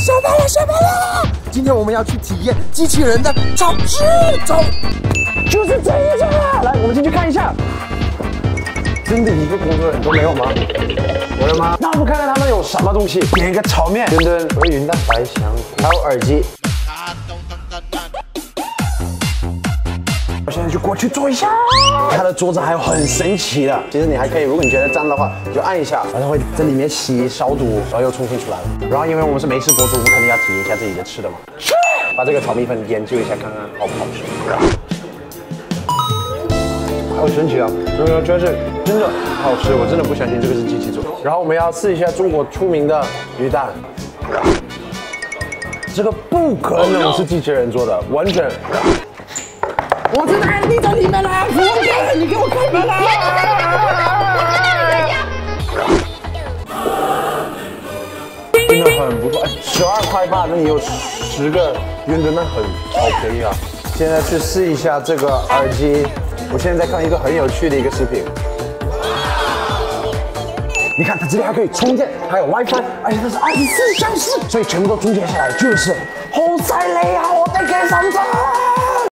什么了？什么了？今天我们要去体验机器人的超智走，就是这一种啊！来，我们进去看一下。真的一个工作人员都没有吗？没有吗？那我们看看他们有什么东西。点一个炒面，墩墩和云蛋白香菇，还有耳机。我现在就过去坐一下。它的桌子还有很神奇的，其实你还可以，如果你觉得脏的话，你就按一下，然后会在里面洗消毒，然后又重新出来了。然后因为我们是美食博主，我们肯定要体验一下自己的吃的嘛。把这个炒米粉研究一下，看看好不好吃。好神奇啊！主要是真的好吃，我真的不相信这个是机器做的。然后我们要试一下中国出名的鱼蛋，这个不可能是机器人做的，完全。我真的安利在里面了，服务员，你给我开门啦！真的很不错，哎，12块8，那你有10个云墩，那好便宜啊！现在去试一下这个耳机。我现在在看一个很有趣的一个视频，你看它这里还可以充电，还有 WiFi， 而且它是24小时，所以全部都充电下来就是好犀利啊！我哋嘅心脏。